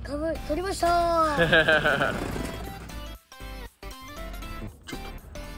取りましたー。 ちょっ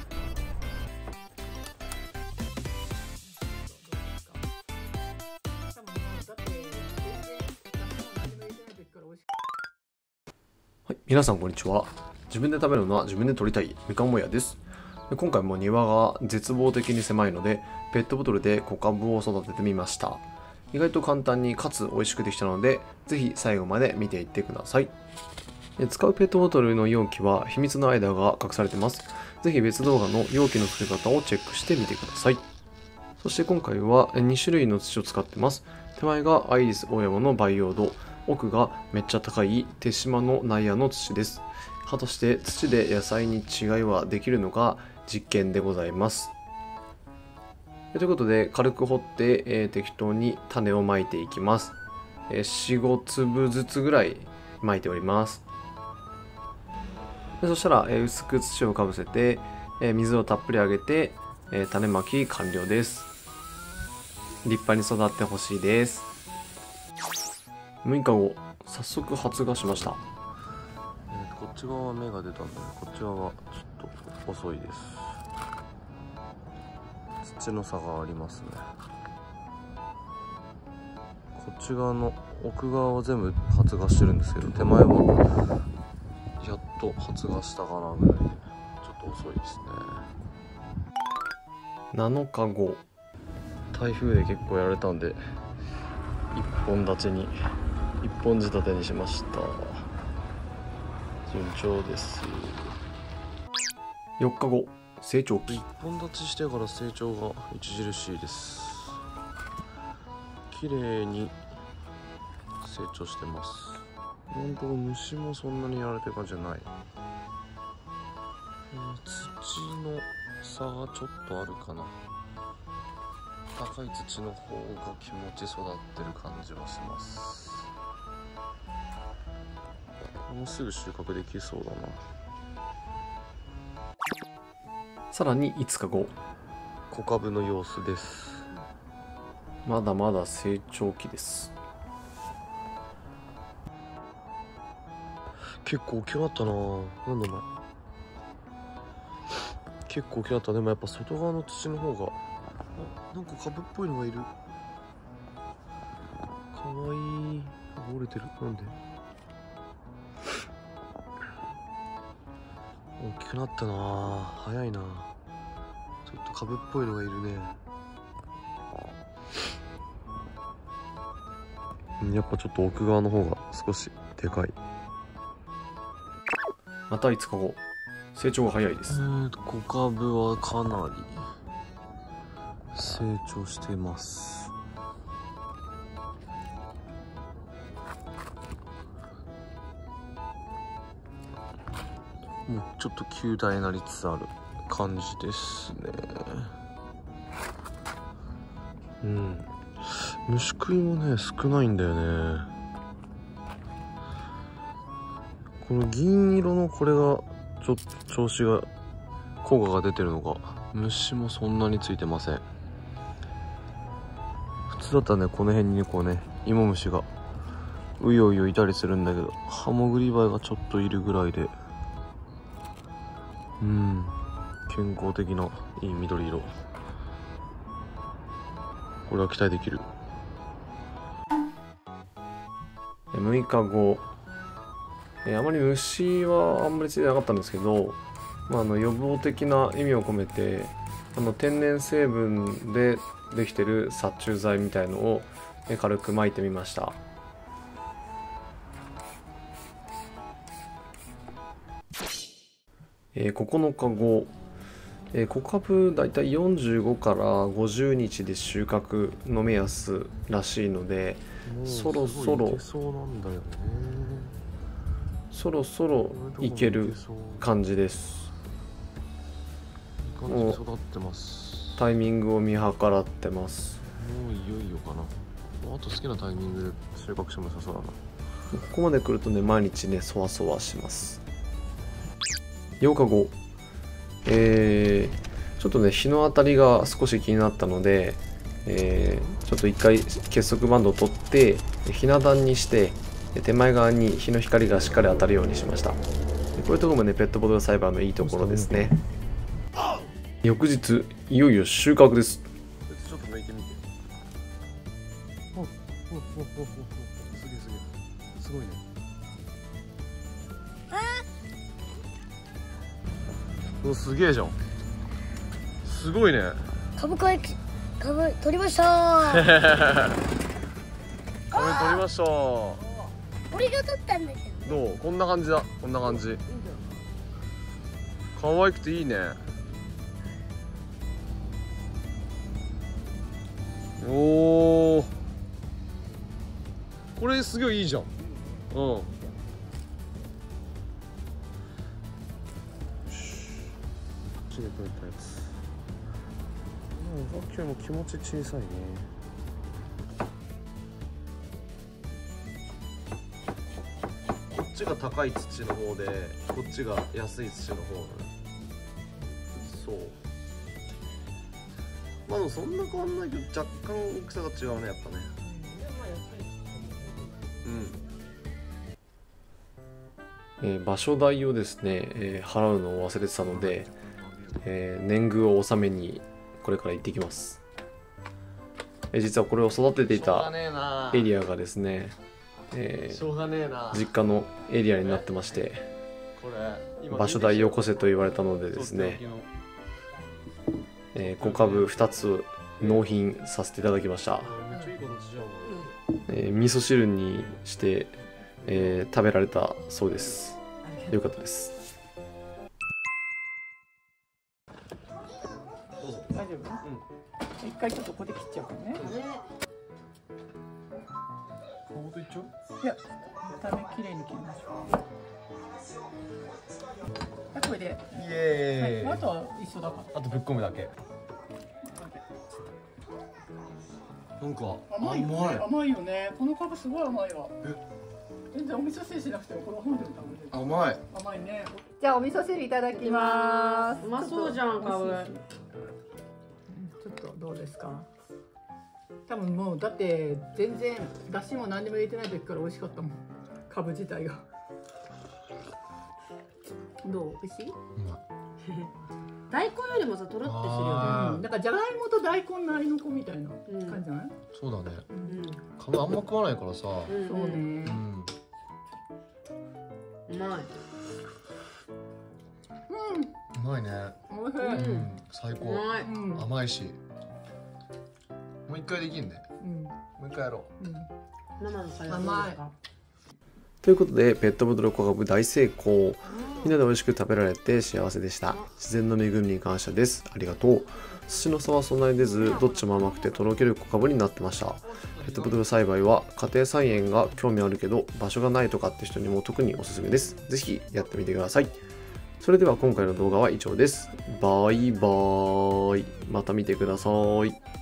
はい、皆さんこんにちは。自分で食べるのは自分で取りたいみかんもやです。今回も庭が絶望的に狭いので、ペットボトルで小株を育ててみました。意外と簡単にかつ美味しくできたので、ぜひ最後まで見ていってください。使うペットボトルの容器は秘密の間が隠されています。ぜひ別動画の容器の作り方をチェックしてみてください。そして今回は2種類の土を使ってます。手前がアイリスオーヤマの培養土、奥がめっちゃ高い手島のナイアの土です。果たして土で野菜に違いはできるのか実験でございます。ということで軽く掘って、適当に種をまいていきます。4、5粒ずつぐらいまいております。そしたら、薄く土をかぶせて、水をたっぷりあげて、種まき完了です。立派に育ってほしいです。6日後、早速発芽しました。こっち側は芽が出たんで、こっち側はちょっと遅いです。土の差がありますね。こっち側の奥側は全部発芽してるんですけど、手前はやっと発芽したかなぐらいで、ちょっと遅いですね。7日後、台風で結構やられたんで一本立ちに一本仕立てにしました。順調です。4日後、成長期。一本立ちしてから成長が著しいです。綺麗に成長してます。今のところ虫もそんなにやられてる感じじゃない。土の差がちょっとあるかな。高い土の方が気持ち育ってる感じはします。もうすぐ収穫できそうだな。さらに5日後、小株の様子です。まだまだ成長期です。結構大きくなったな。なんだろう、結構大きくなった。でもやっぱ外側の土の方が、なんか株っぽいのがいる。かわいい。折れてる。なんで大きくなったな。早いな。ちょっと株っぽいのがいるね。やっぱちょっと奥側の方が少しでかい。また5日後、成長が早いです。小株はかなり成長しています。もうちょっと球体になりつつある感じですね。虫食いもね少ないんだよね。この銀色のこれがちょっと調子が効果が出てるのか、虫もそんなについてません。普通だったらねこの辺にこうね芋虫がうようよいたりするんだけど、ハモグリバエがちょっといるぐらいで、健康的ないい緑色。これは期待できる。6日後、あまり虫はあんまりついてなかったんですけど、予防的な意味を込めて天然成分でできてる殺虫剤みたいのを軽く撒いてみました。9日後、小株だいたい45から50日で収穫の目安らしいので、そろそろいける感じです。もうタイミングを見計らってます。もういよいよかな。あと好きなタイミングで収穫しても良さそうだな。ここまで来るとね毎日ねそわそわします。8日後、ちょっとね日の当たりが少し気になったので、ちょっと一回結束バンドを取ってひな壇にして手前側に日の光がしっかり当たるようにしました。こういうところもね、ペットボトル栽培のいいところですね。翌日、いよいよ収穫です。ちょっと抜いてみて。すげえすげえ。すごいね。お、すげえじゃん。すごいね。 株取りましたー。株取りましたー。 俺が取ったんだけどう？こんな感じだ。こんな感じ。可愛くていいね。おお。これすごいいいじゃん。うん。取れたやつ。さっきよりも気持ち小さいね。こっちが高い土の方で、こっちが安い土の方なの。そう。まあでもそんな変わんないけど、若干大きさが違うね、やっぱね。場所代をですね、払うのを忘れてたので、年貢を納めにこれから行ってきます。実はこれを育てていたエリアがですね、実家のエリアになってまして、場所代よこせと言われたのでですね、小株2つ納品させていただきました。味噌汁にして、食べられたそうです。よかったです。 大丈夫？一回ちょっとここで切っちゃうからね。 顔といっちゃう？ いや、見た目綺麗に切りましょう。はい、これで。 イエーイ。 はい、あとは一緒だから。 あとぶっ込むだけ。なんか甘いよね。甘いよね。この株すごい甘いわ。全然お味噌汁しなくてもこの本でも食べれる。 甘い。 甘いね。じゃあお味噌汁いただきます。 うまそうじゃん、株。 ちょっとどうですか。多分もうだって全然だしも何にも入れてない時から美味しかったもん。株自体が。どう？美味しい？ 大根よりもさ、とろってするよね。 なんかじゃがいもと大根のありの子みたいな感じじゃない？ そうだね。株あんま食わないからさ。 そうね。 うまい。 うまいね。 おいしい。 最高。甘いし。もう一回できんね。もう一回やろう。 生のカレー甘い。 ということで、ペットボトル小株大成功。みんなで美味しく食べられて幸せでした。自然の恵みに感謝です。ありがとう。土の差はそんなに出ず、どっちも甘くてとろける小株になってました。ペットボトル栽培は家庭菜園が興味あるけど場所がないとかって人にも特におすすめです。ぜひやってみてください。それでは今回の動画は以上です。バイバーイ。また見てください。